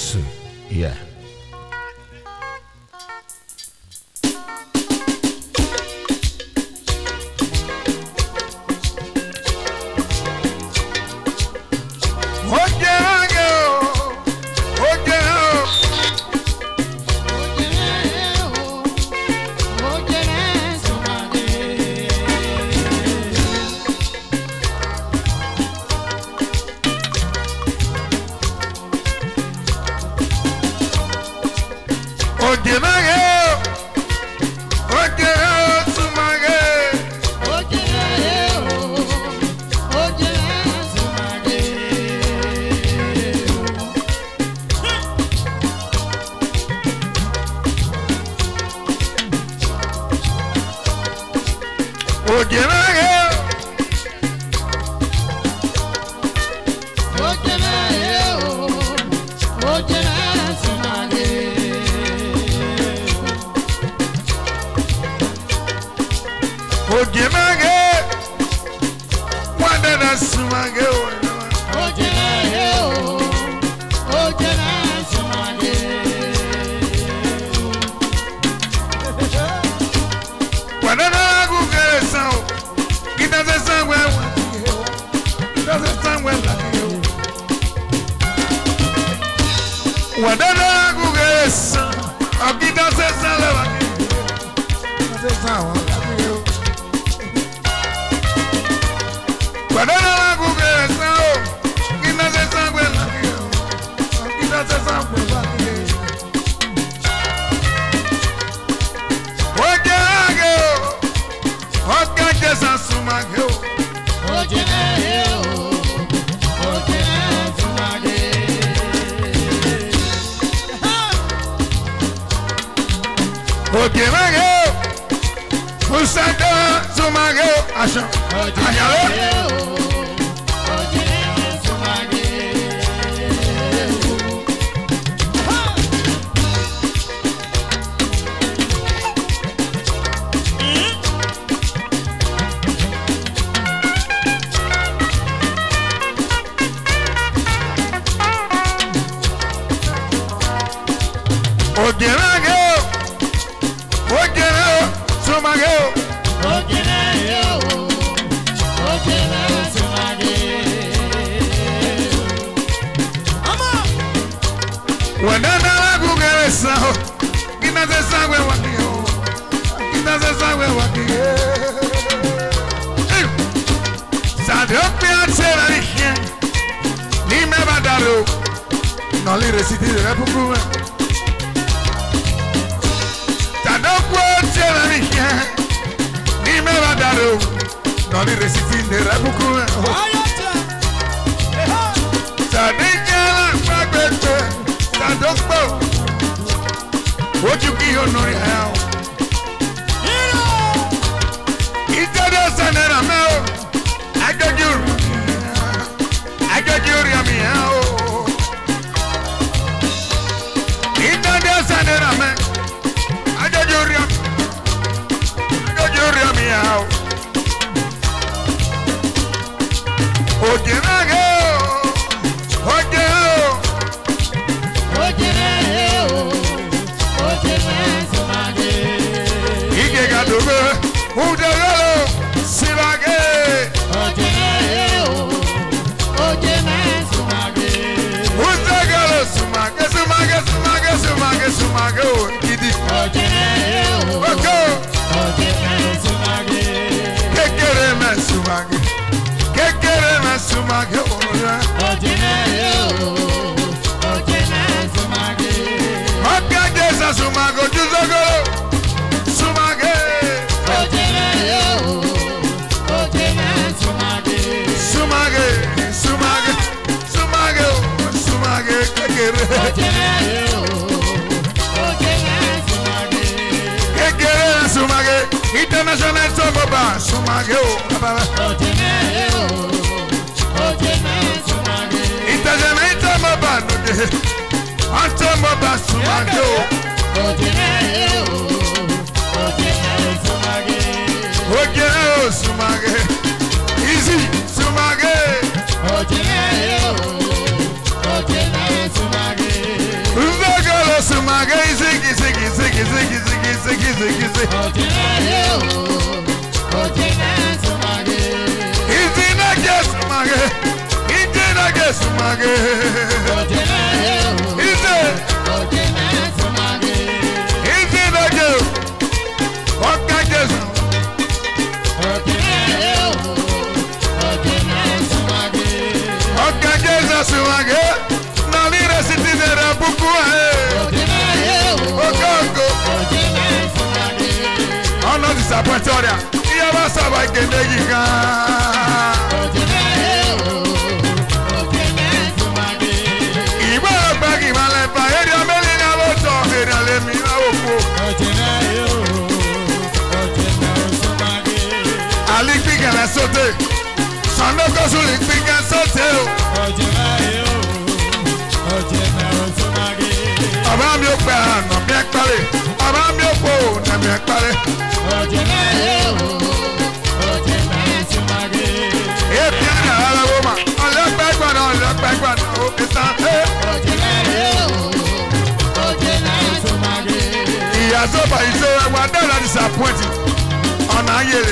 Yesu. Yeah. International Togoba, Sumageo, International Mobile, Antomoba, Sumageo, Ogeo, Sumage, Easy, Sumage, Disappointoria, ia basa vai que negiga. Iba bagi male pa eri melina boto eri le mina opo. Ali pica na sote, sando kosuli pica sote. Abam yo pa no bien pale, abam yo po na bien pale. Yazoba is so whatever disappointing on a year.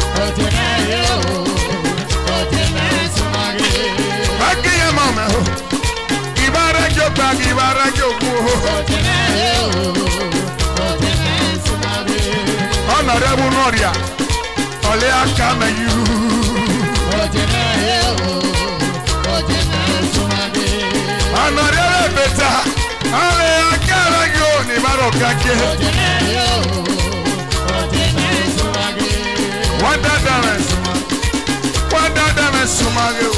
Bagia mama, Ibara Joba, Ibara Jobu. Honorable Noria, Olea come you. Honorable Beta, Olea Carago, Nibaroka. Wanda dame sumage.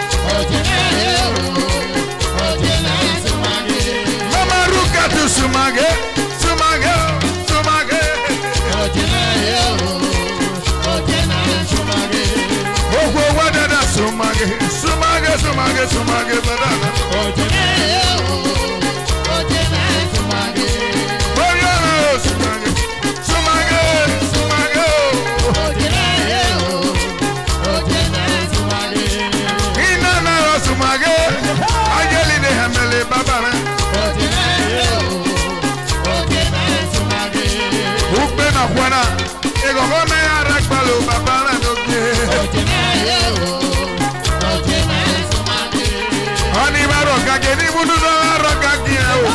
Mama Ruka to sumage, sumage, sumage. Oh, wanda da sumage, sumage, sumage, sumage, banana. Juana, ego come a rakpalo babala doge. Ani maroka que ni mundo no roka kia o.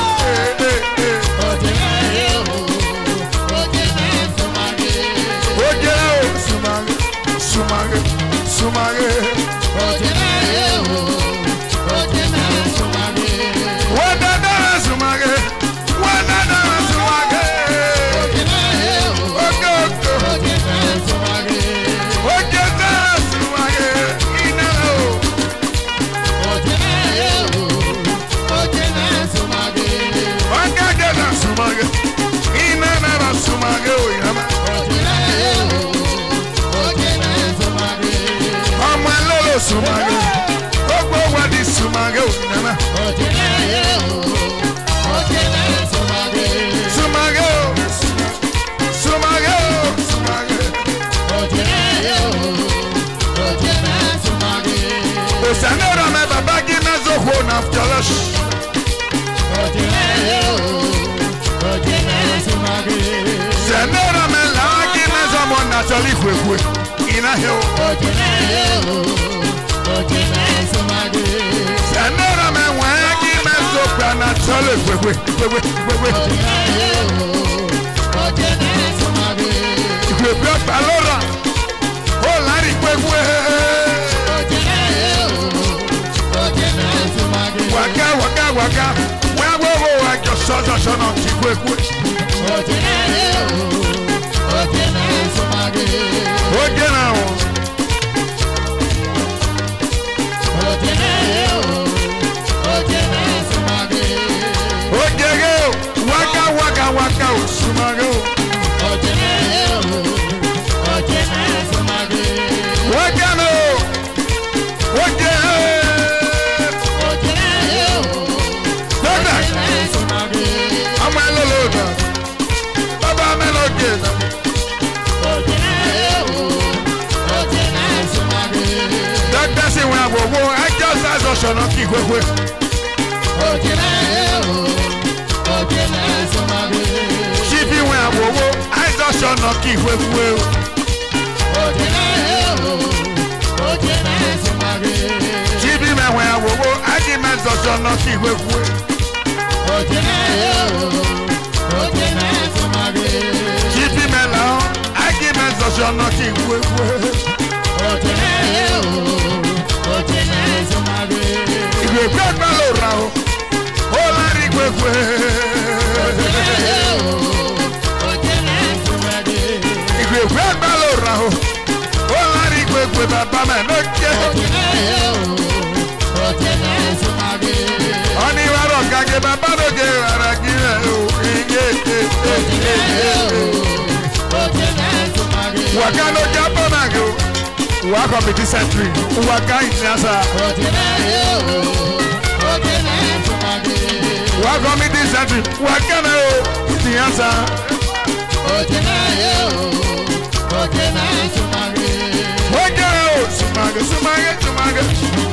Oye sumage, sumage, sumage. Wanda da sumage, wanda da sumage. Sumage, oh, what is Sumage? Sumage, Sumage, Sumage. Oh, Sanora, my babaki, my zoho, after us. Sanora, my lagi, my zoho, naturally, in a hill. Sanora me wangi me sopra na chole we. We brought Palora. Oh lari we. Waka. Wo I just saw the son of we. Okay now. Waka, Sumago. no ki wewe. Chibi me we awowo, agi me zozo no ki wewe. Chibi me lao, agi me zozo no ki wewe. Igwe gbagba lo ra o, o la ri wewe. Igwe gbagba lo ra o, o la ri wewe baba me no je. Oni waro kage baba no je ara gire o, waka no japa mago, waka be this century, waka inyasa. Waka me this century, waka na o inyasa. Waka o sumage sumage sumage.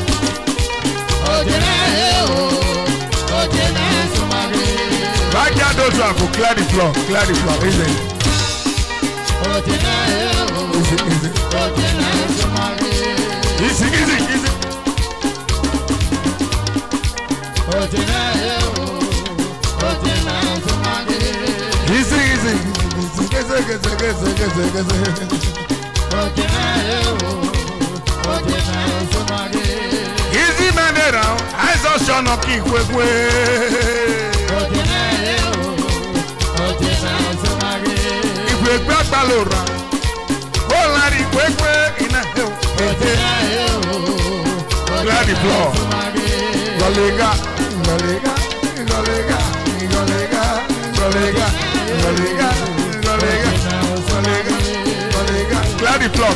Waka those who have clear the floor, easy. Easy. Easy man around, I saw Sean of King Kwekwe. If we grab Balora, all Larry Kwekwe in a hill. Glad floor. Golega. Glad floor.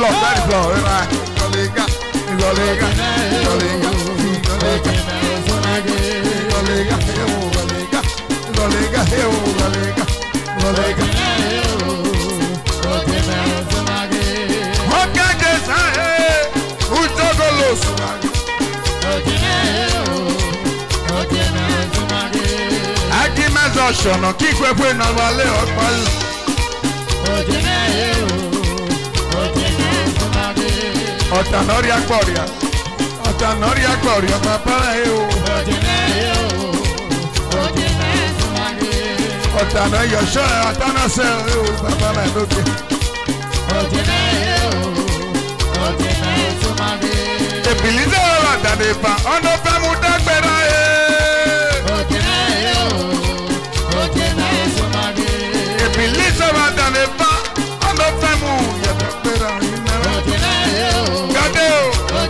Ṣọ̀nà kí pẹ́pẹ́ náà wálé ọ̀pá lọ. Ọ̀tà náà rí agbọ̀rìà bàbá rẹ̀ o. Ọ̀tà náà yọ̀ṣọ́ ẹ̀ ọ̀tà náà sẹ́ ẹ̀ o bàbá rẹ̀ lókè. Èbìlí sọ̀rọ̀ àdàdé pa ọ̀nà fẹ́mu dágbéra ẹ̀. Daneba, on the family, Gadeo,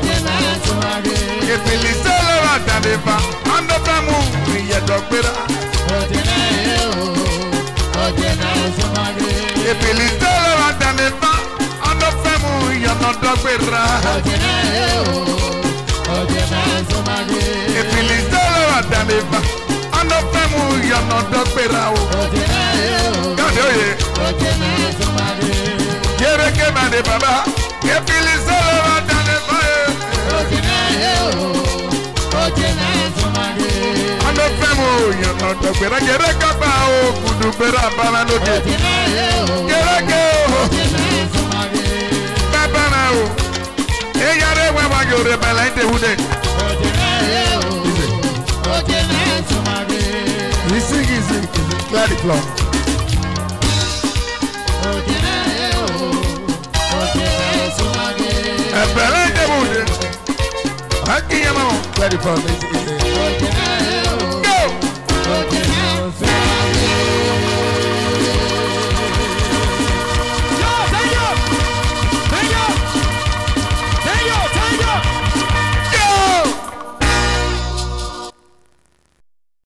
if we listen to Daneba, on the family, Yadopera, if we listen to Daneba, on the family, Yanodopera, if we listen to Daneba, on the family, Yanodopera. Yere ke mane baba, kepili solo dane bae. Ando femo yo no to pera yere kaba o kudu pera baba no ke. Yere ke o. Baba na o. E yare wa wa yore bala ite hude. Easy, clear the floor. Clear the floor.